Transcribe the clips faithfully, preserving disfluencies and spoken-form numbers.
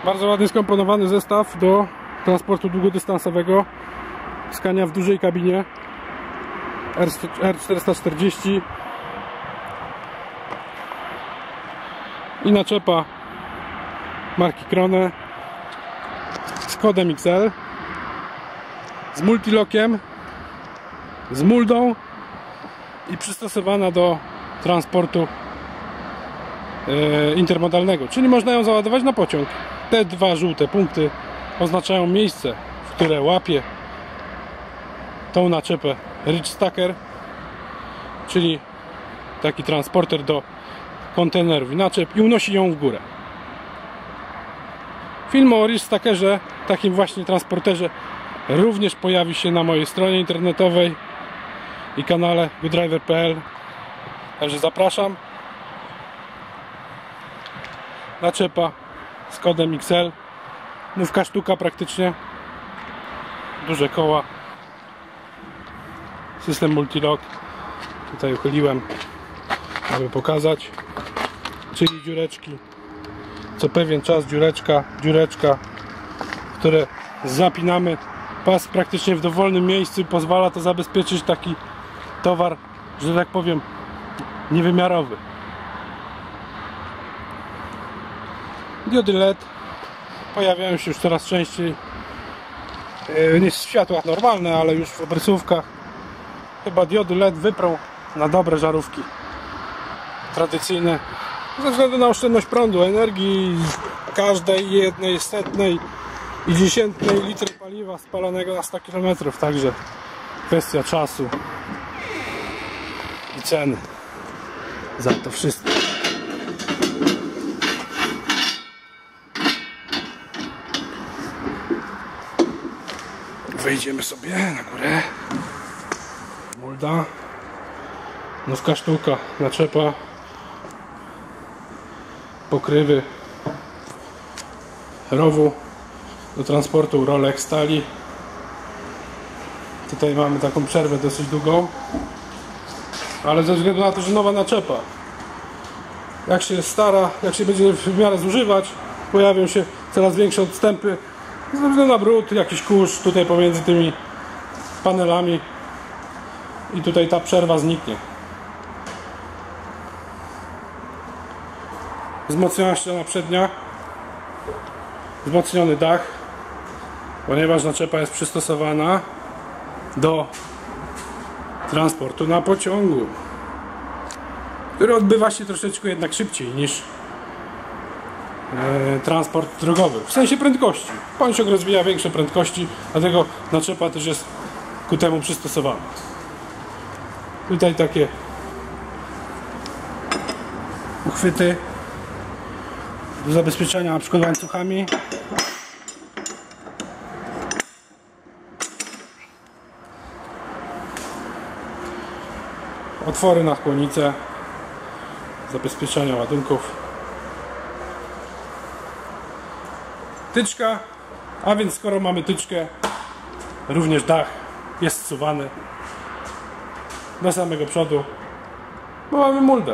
Bardzo ładnie skomponowany zestaw do transportu długodystansowego. Scania w dużej kabinie R czterysta czterdzieści i naczepa marki Krone z kodem X L, z multilockiem, z muldą i przystosowana do transportu e, intermodalnego, czyli można ją załadować na pociąg. Te dwa żółte punkty oznaczają miejsce, w które łapie tą naczepę Ridge Stacker, czyli taki transporter do kontenerów i naczep, i unosi ją w górę. Film o Ridge Stackerze, takim właśnie transporterze, również pojawi się na mojej stronie internetowej i kanale goodriver kropka p l. Także zapraszam. Naczepa z kodem X L, nówka sztuka praktycznie, duże koła, system multilock. Tutaj uchyliłem, aby pokazać, czyli dziureczki, co pewien czas dziureczka, dziureczka, które zapinamy. Pas praktycznie w dowolnym miejscu, pozwala to zabezpieczyć taki towar, że tak powiem, niewymiarowy. Diody L E D pojawiają się już coraz częściej, nie w światłach normalne, ale już w obrysówkach. Chyba diody L E D wyprą na dobre żarówki tradycyjne, ze względu na oszczędność prądu, energii, każdej jednej setnej i dziesiętnej litry paliwa spalonego na sto kilometrów. Także kwestia czasu i ceny za to wszystko. Wejdziemy sobie na górę. Mulda, nówka sztuka, naczepa, pokrywy rowu do transportu rolek stali. Tutaj mamy taką przerwę dosyć długą, ale ze względu na to, że nowa naczepa, jak się stara, jak się będzie w miarę zużywać, pojawią się coraz większe odstępy ze względu na brud, jakiś kurz tutaj pomiędzy tymi panelami i tutaj ta przerwa zniknie. Wzmocniona ściana przednia, wzmocniony dach, ponieważ naczepa jest przystosowana do transportu na pociągu, który odbywa się troszeczkę jednak szybciej niż e, transport drogowy, w sensie prędkości. Pociąg rozwija większe prędkości, dlatego naczepa też jest ku temu przystosowana. Tutaj takie uchwyty do zabezpieczenia, na przykład łańcuchami. Otwory na chłodnicę, zabezpieczenia ładunków. Tyczka, a więc skoro mamy tyczkę, również dach jest zsuwany do samego przodu, bo mamy muldę,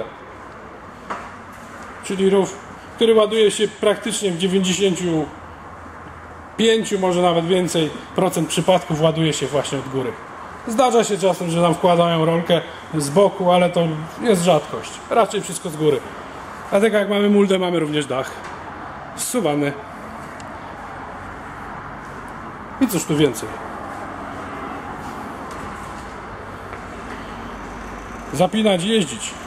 czyli rów, który ładuje się praktycznie w dziewięćdziesięciu pięciu, może nawet więcej procent przypadków ładuje się właśnie od góry. Zdarza się czasem, że nam wkładają rolkę z boku, ale to jest rzadkość. Raczej wszystko z góry. Dlatego jak mamy muldę, mamy również dach zsuwany. I cóż tu więcej. Zapinać i jeździć.